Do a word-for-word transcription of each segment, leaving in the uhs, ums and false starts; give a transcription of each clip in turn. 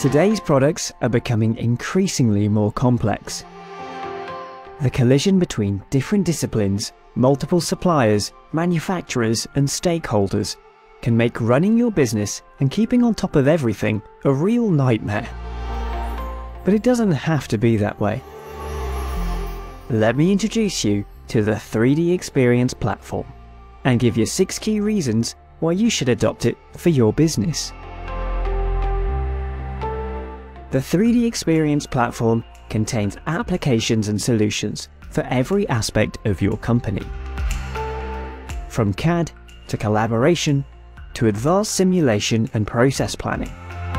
Today's products are becoming increasingly more complex. The collision between different disciplines, multiple suppliers, manufacturers, and stakeholders can make running your business and keeping on top of everything a real nightmare. But it doesn't have to be that way. Let me introduce you to the three D Experience platform and give you six key reasons why you should adopt it for your business. The three D Experience platform contains applications and solutions for every aspect of your company. From C A D to collaboration to advanced simulation and process planning.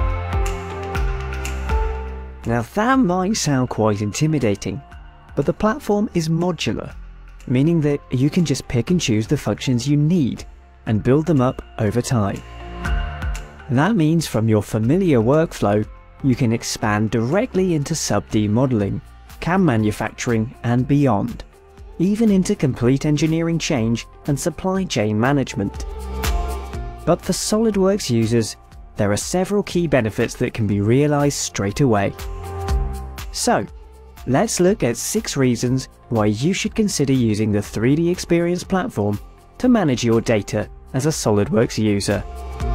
Now that might sound quite intimidating, but the platform is modular, meaning that you can just pick and choose the functions you need and build them up over time. That means from your familiar workflow, you can expand directly into sub D modeling, C A M manufacturing and beyond, even into complete engineering change and supply chain management. But for SolidWorks users, there are several key benefits that can be realized straight away. So, let's look at six reasons why you should consider using the three D Experience platform to manage your data as a SolidWorks user.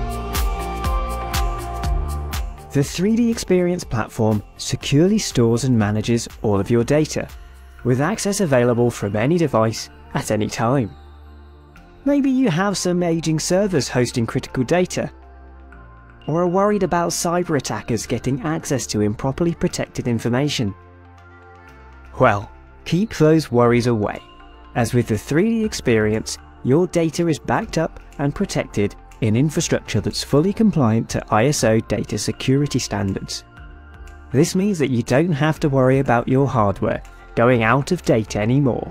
The three D Experience platform securely stores and manages all of your data, with access available from any device at any time. Maybe you have some aging servers hosting critical data, or are worried about cyber attackers getting access to improperly protected information. Well, keep those worries away, as with the three D Experience, your data is backed up and protected in infrastructure that's fully compliant to I S O data security standards. This means that you don't have to worry about your hardware going out of date anymore.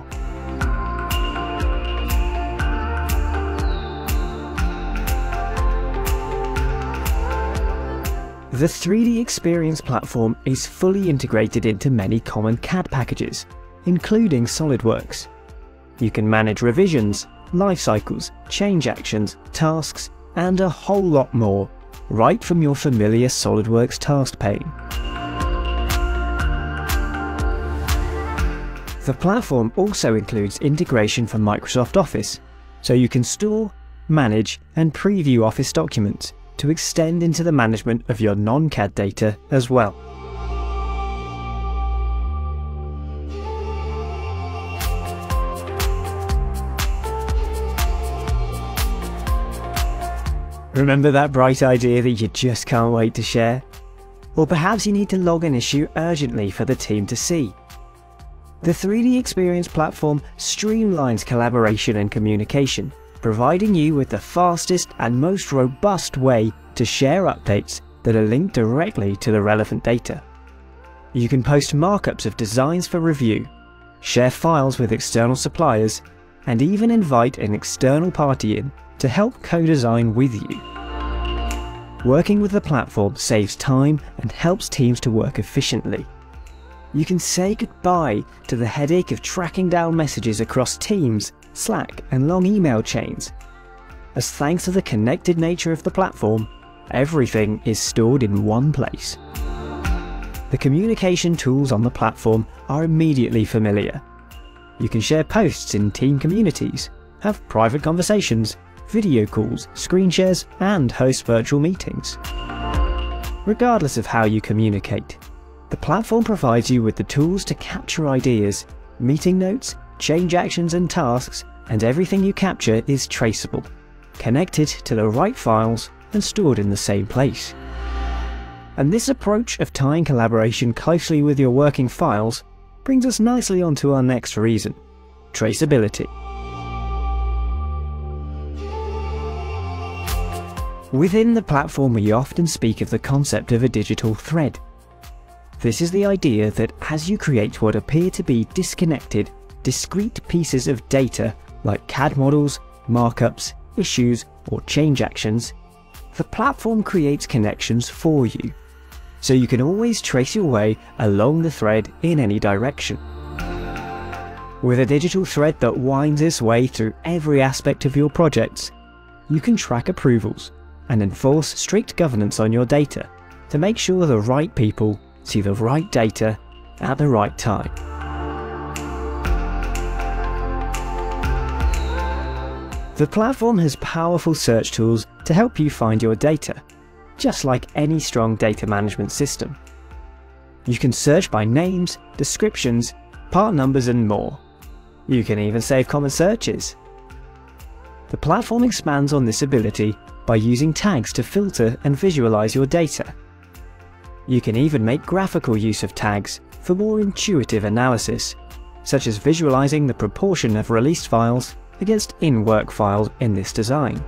The three D Experience platform is fully integrated into many common C A D packages, including SolidWorks. You can manage revisions, life cycles, change actions, tasks, and a whole lot more, right from your familiar SolidWorks task pane. The platform also includes integration for Microsoft Office, so you can store, manage, and preview Office documents to extend into the management of your non-C A D data as well. Remember that bright idea that you just can't wait to share? Or perhaps you need to log an issue urgently for the team to see. The three D Experience platform streamlines collaboration and communication, providing you with the fastest and most robust way to share updates that are linked directly to the relevant data. You can post markups of designs for review, share files with external suppliers, and even invite an external party in to help co-design with you. Working with the platform saves time and helps teams to work efficiently. You can say goodbye to the headache of tracking down messages across Teams, Slack, and long email chains, as thanks to the connected nature of the platform, everything is stored in one place. The communication tools on the platform are immediately familiar. You can share posts in team communities, have private conversations, video calls, screen shares, and host virtual meetings. Regardless of how you communicate, the platform provides you with the tools to capture ideas, meeting notes, change actions and tasks, and everything you capture is traceable, connected to the right files and stored in the same place. And this approach of tying collaboration closely with your working files brings us nicely onto our next reason: traceability. Within the platform, we often speak of the concept of a digital thread. This is the idea that as you create what appear to be disconnected, discrete pieces of data like C A D models, markups, issues, or change actions, the platform creates connections for you, so you can always trace your way along the thread in any direction. With a digital thread that winds its way through every aspect of your projects, you can track approvals and enforce strict governance on your data, to make sure the right people see the right data at the right time. The platform has powerful search tools to help you find your data, just like any strong data management system. You can search by names, descriptions, part numbers and more. You can even save common searches. The platform expands on this ability by using tags to filter and visualize your data. You can even make graphical use of tags for more intuitive analysis, such as visualizing the proportion of released files against in-work files in this design.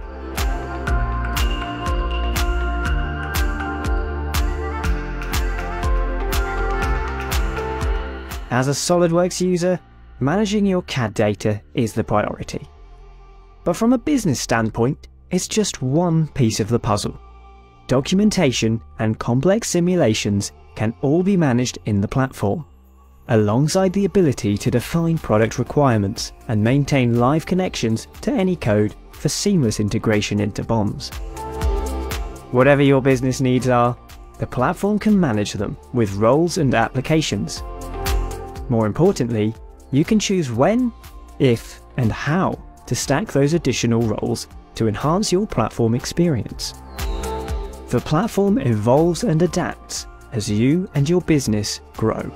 As a SolidWorks user, managing your C A D data is the priority. But from a business standpoint, it's just one piece of the puzzle. Documentation and complex simulations can all be managed in the platform, alongside the ability to define product requirements and maintain live connections to any code for seamless integration into B O Ms. Whatever your business needs are, the platform can manage them with roles and applications. More importantly, you can choose when, if, and how to stack those additional roles to enhance your platform experience. The platform evolves and adapts as you and your business grow.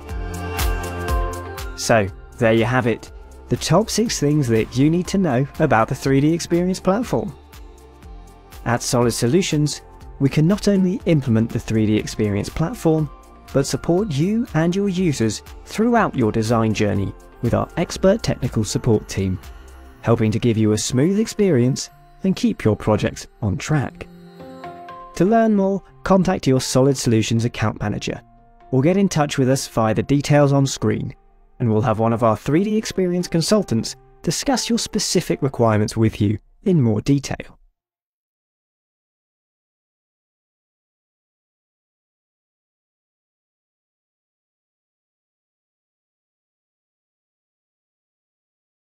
So, there you have it, the top six things that you need to know about the three D Experience platform. At Solid Solutions, we can not only implement the three D Experience platform, but support you and your users throughout your design journey with our expert technical support team, helping to give you a smooth experience and keep your projects on track. To learn more, contact your Solid Solutions account manager, or get in touch with us via the details on screen, and we'll have one of our three D Experience consultants discuss your specific requirements with you in more detail.